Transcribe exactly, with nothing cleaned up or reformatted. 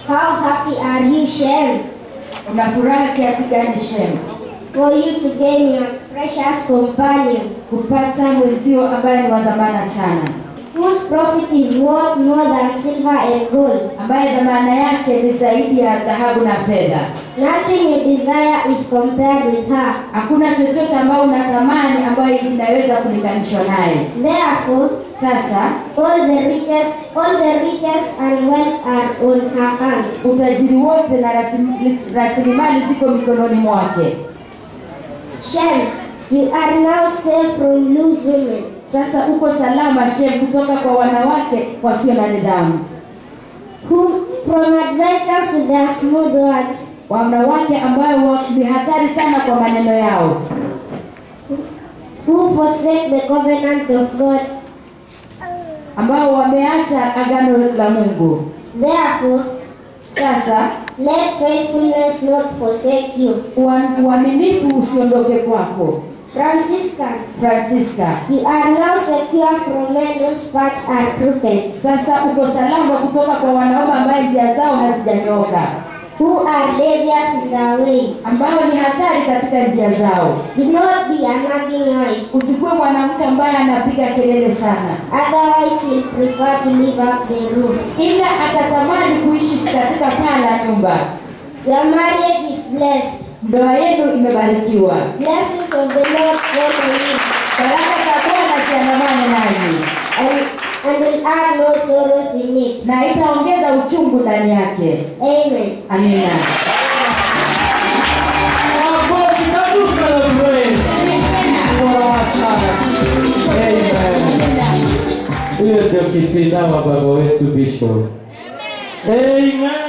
How happy are you, Shem? Una furaha kiasi gani Shem? For you to gain your precious companion, kupata mwenzio ambaye ni wa dhamana sana, whose profit is worth more than silver and gold, ambaye dhamana yake ni zaidi ya dhahabu na fedha. Nothing you desire is compared with her. Hakuna chochote ambao unatamani ambayo inaweza kulinganishwa naye. Therefore, sasa all the riches, all the riches and wealth are on her hands. Utajiri wote na rasilimali ziko mikononi mwake. Shem, you are now safe from loose women. Sasa uko salama Shem kutoka kwa wanawake wasio na nidhamu. Who from adventures with their smooth words. Wanawake ambao ni hatari sana kwa maneno yao. Who forsake the covenant of God. Ambao wameacha agano la Mungu. Therefore, sasa let faithfulness not forsake you. Uaminifu usiondoke kwako. Francisca, Francisca, you are now secure from men whose paths are crooked. Sasa uko salama kutoka kwa wanaume ambao njia zao hazijanyooka. Who are devious in their ways. Ambao ni hatari katika njia zao. Do not be a nagging wife. Usikuwe mwanamke ambaye anapiga kelele sana. Otherwise he'll prefer to live up the roof. Ila atatamani kuishi katika paa la nyumba. Your marriage is blessed. Ndoa yenu imebarikiwa. Blessings of the Lord fall on you. Baraka za Bwana ziandamane nanyi. And, and will add no sorrows in it. Na itaongeza uchungu ndani yake. Amen. Amina. Huyo ndio kitenda wa baba wetu Bishop. Amen.